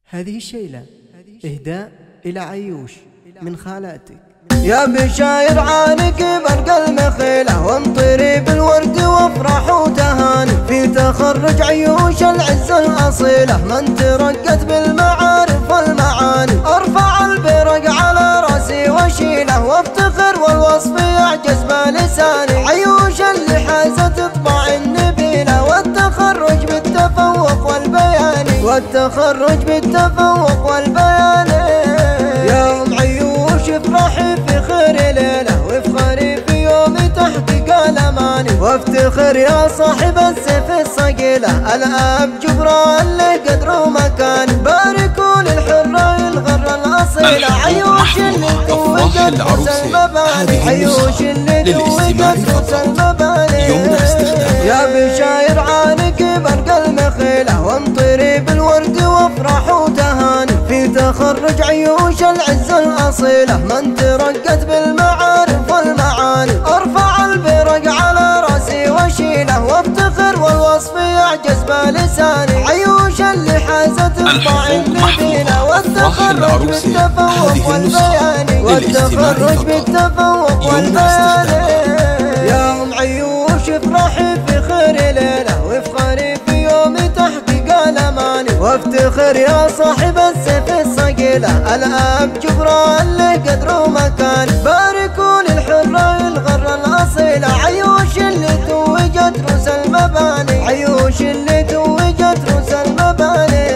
هذه الشيلة إهداء إلى عيوش من خالاتك. يا بشاير عانق برق المخيلة وامطري بالورد وافرح وتهاني في تخرج عيوش العز الأصيلة من ترقت بالمعارف والمعاني. ارفع البرق على راسي وشيله وافتخر والوصف يعجز بلساني. عيوش اللي حازت طباع النبيلة والتخرج بالتفوق والبياني والتخرج بالتفوق والبياني. يا ام عيوش افرحي في خير ليلة وافخري في يوم تحقيق الاماني. وافتخر يا صاحب السيف الصقيلة الاب جبران له قدر ومكان. باركوا للحرة الغر الاصيلة عيوش اللي توجت رؤوس المباني. عيوش اللي توجت رؤوس المباني. يا بشاير عانق برق المخيلة وامطري بالورد وافرح وتهاني في تخرج عيوش العز الأصيلة من ترقت بالمعارف والمعاني. ارفع البرق على راسي وشيله وافتخر والوصف يعجز بلساني. عيوش اللي حازت طباع النبيلة والتخرج بالتفوق والبياني والتخرج بالتفوق والبياني. يا ام عيوش افرحي في خير ليلة وافخري في يوم تحقيق الاماني. وافتخر يا صاحب السيف الصقيلة الاب جبران له قدر ومكان. باركوا للحرة الغر الاصيلة عيوش اللي توجت رؤوس المباني. عيوش اللي توجت رؤوس المباني.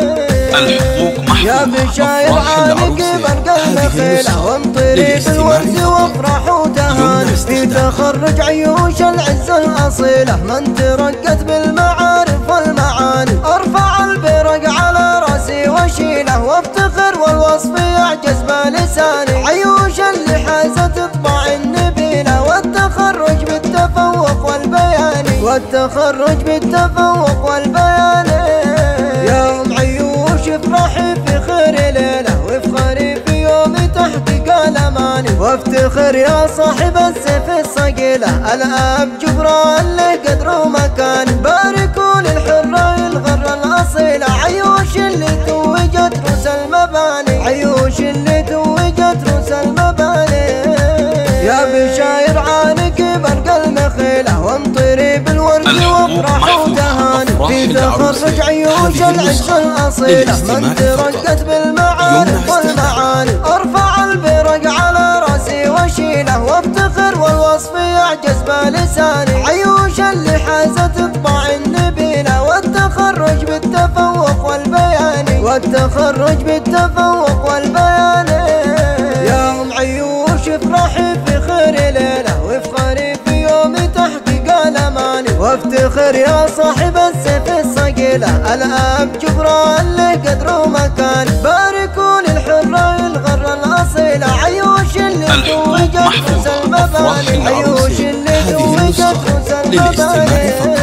يا بشاير عانق برق المخيلة وامطري بالورد وافرح وتهاني في تخرج عيوش العز الأصيلة من ترقت بالمعارف والمعاني. ارفع البرق على راسي وشيله وافتخر والوصف يعجز بلساني. عيوش اللي حازت طباع النبيلة والتخرج بالتفوق والبياني والتخرج بالتفوق والبياني. يا ام عيوش افرحي في خير ليلة وافخري في يوم تحقيق الاماني. وافتخر يا صاحب السيف الصقيلة الاب جبران له قدر ومكان. باركوا للحرة الغر الاصيلة عيوش اللي توجت رؤوس المباني. عيوش اللي توجت رؤوس المباني. يا بشاير عانق برق المخيلة وامطري بالورد وافرح وتهاني في تخرج عيوش العز الأصيلة من ترقت بالمعارف والمعاني. ارفع البرق على راسي وشيله وافتخر والوصف يعجز بلساني. عيوش اللي حازت طباع النبيلة والتخرج بالتفوق والبياني والتخرج بالتفوق والبياني. يا ام عيوش افرحي في خير ليلة وافخري في يوم تحقيق الاماني. وافتخر يا صاحب السيف الصقيلة الاب جبران له قدر ومكان. باركوا للحرة الغر الاصيلة عيوش اللي توجت رؤوس المباني. عيوش اللي توجت رؤوس المباني.